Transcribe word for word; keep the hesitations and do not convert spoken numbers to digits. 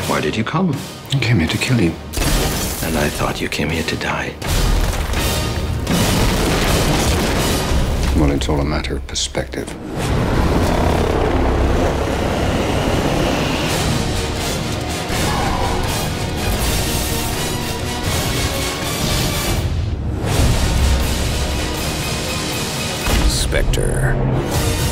Why did you come? I came here to kill you. And I thought you came here to die. Well, it's all a matter of perspective. Spectre.